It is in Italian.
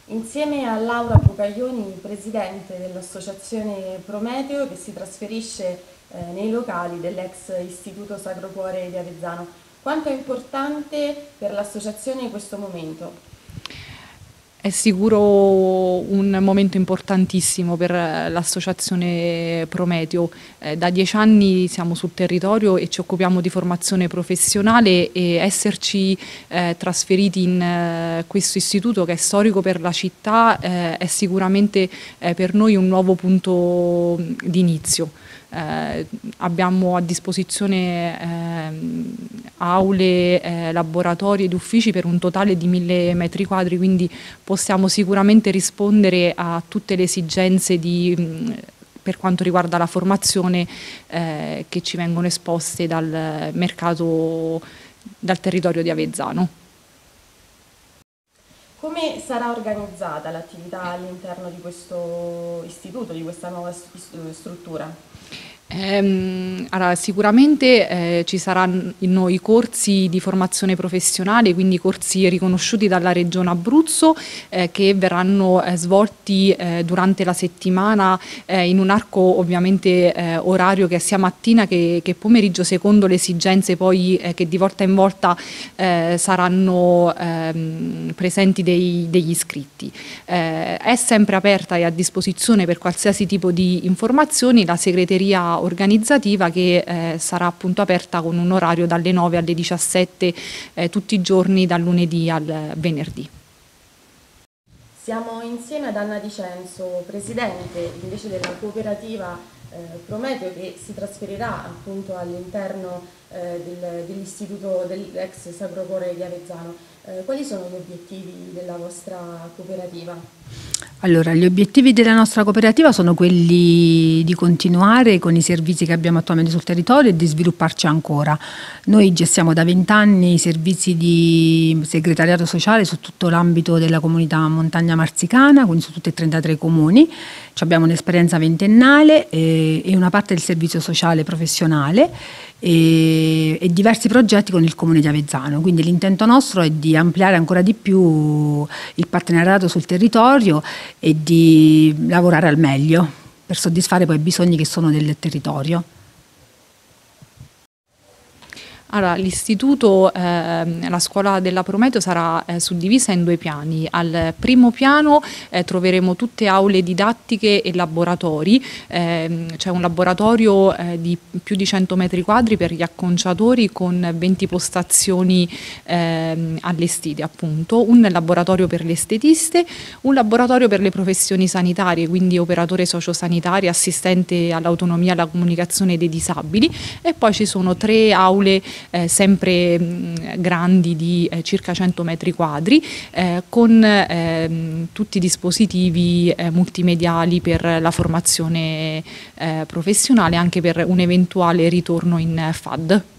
Insieme a Laura Bucaglioni, presidente dell'Associazione Prometeo, che si trasferisce nei locali dell'ex Istituto Sacro Cuore di Avezzano. Quanto è importante per l'associazione questo momento? È sicuro un momento importantissimo per l'associazione Prometeo. Da 10 anni siamo sul territorio e ci occupiamo di formazione professionale, e esserci trasferiti in questo istituto, che è storico per la città, è sicuramente per noi un nuovo punto di inizio. Abbiamo a disposizione aule, laboratori ed uffici per un totale di 1000 metri quadri, quindi possiamo sicuramente rispondere a tutte le esigenze per quanto riguarda la formazione che ci vengono esposte dal mercato, dal territorio di Avezzano. Come sarà organizzata l'attività all'interno di questo istituto, di questa nuova struttura? Allora, sicuramente ci saranno i corsi di formazione professionale, quindi corsi riconosciuti dalla Regione Abruzzo, che verranno svolti durante la settimana in un arco ovviamente orario che sia mattina che pomeriggio, secondo le esigenze poi che di volta in volta saranno presenti degli iscritti. È sempre aperta e a disposizione per qualsiasi tipo di informazioni la segreteria organizzativa, che sarà appunto aperta con un orario dalle 9 alle 17 tutti i giorni, dal lunedì al venerdì. Siamo insieme ad Anna Di Censo, presidente invece della cooperativa Prometeo, che si trasferirà appunto all'interno dell'istituto dell'ex Sacro Cuore di Avezzano. Quali sono gli obiettivi della vostra cooperativa? Allora, gli obiettivi della nostra cooperativa sono quelli di continuare con i servizi che abbiamo attualmente sul territorio e di svilupparci ancora. Noi gestiamo da 20 anni i servizi di segretariato sociale su tutto l'ambito della comunità montagna marzicana, quindi su tutti e 33 comuni. Abbiamo un'esperienza ventennale e una parte del servizio sociale professionale e diversi progetti con il comune di Avezzano. Quindi l'intento nostro è di ampliare ancora di più il partenariato sul territorio e di lavorare al meglio per soddisfare poi i bisogni che sono del territorio. Allora, l'istituto, la scuola della Prometeo sarà suddivisa in 2 piani. Al primo piano troveremo tutte aule didattiche e laboratori. C'è un laboratorio di più di 100 metri quadri per gli acconciatori, con 20 postazioni allestite, appunto, un laboratorio per le estetiste, un laboratorio per le professioni sanitarie, quindi operatore sociosanitario, assistente all'autonomia e alla comunicazione dei disabili, e poi ci sono 3 aule sempre grandi di circa 100 metri quadri, con tutti i dispositivi multimediali per la formazione professionale, anche per un eventuale ritorno in FAD.